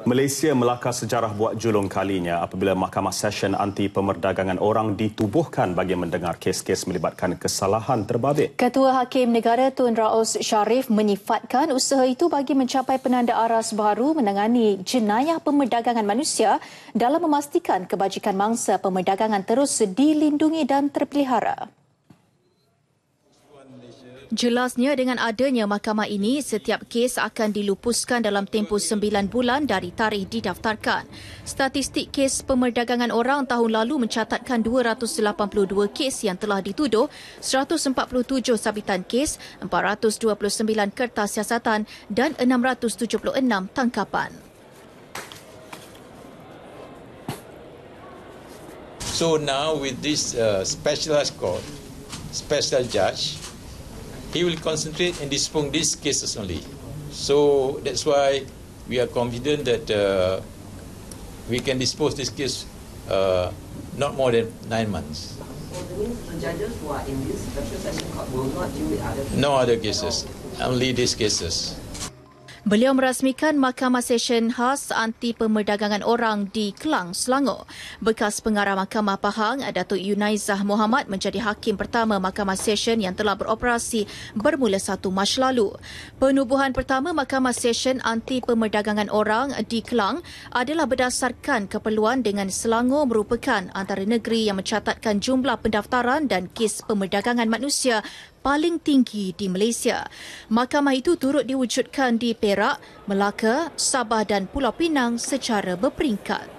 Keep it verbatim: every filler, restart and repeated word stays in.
Malaysia melakar sejarah buat julung kalinya apabila Mahkamah Session Anti Pemerdagangan Orang ditubuhkan bagi mendengar kes-kes melibatkan kesalahan terbabit. Ketua Hakim Negara Tun Raus Sharif menyifatkan usaha itu bagi mencapai penanda aras baru menangani jenayah pemerdagangan manusia dalam memastikan kebajikan mangsa pemerdagangan terus dilindungi dan terpelihara. Jelasnya dengan adanya mahkamah ini, setiap kes akan dilupuskan dalam tempoh sembilan bulan dari tarikh didaftarkan. Statistik kes pemerdagangan orang tahun lalu mencatatkan dua ratus lapan puluh dua kes yang telah dituduh, seratus empat puluh tujuh sabitan kes, empat ratus dua puluh sembilan kertas siasatan dan enam ratus tujuh puluh enam tangkapan. So now with this uh, specialized court, special judge, he will concentrate and dispose these cases only. So that's why we are confident that uh, we can dispose this case uh, not more than nine months. So that means the judges who are in this special session court will not deal with other cases? No other cases, only these cases. Beliau merasmikan Mahkamah Session Khas Anti Pemerdagangan Orang di Kelang, Selangor. Bekas pengarah Mahkamah Pahang, Datuk Yunaizah Mohamad menjadi hakim pertama Mahkamah Session yang telah beroperasi bermula satu Mac lalu. Penubuhan pertama Mahkamah Session Anti Pemerdagangan Orang di Kelang adalah berdasarkan keperluan dengan Selangor merupakan antara negeri yang mencatatkan jumlah pendaftaran dan kes pemerdagangan manusia paling tinggi di Malaysia. Mahkamah itu turut diwujudkan di Perak, Melaka, Sabah dan Pulau Pinang secara berperingkat.